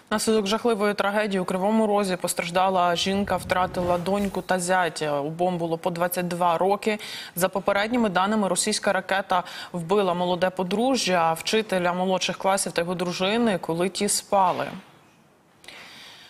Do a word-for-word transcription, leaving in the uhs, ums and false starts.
Наслідок жахливої трагедії у Кривому Розі постраждала жінка, втратила доньку та зятя. Обом було по двадцять два роки. За попередніми даними, російська ракета вбила молоде подружжя, вчителя молодших класів та його дружини, коли ті спали.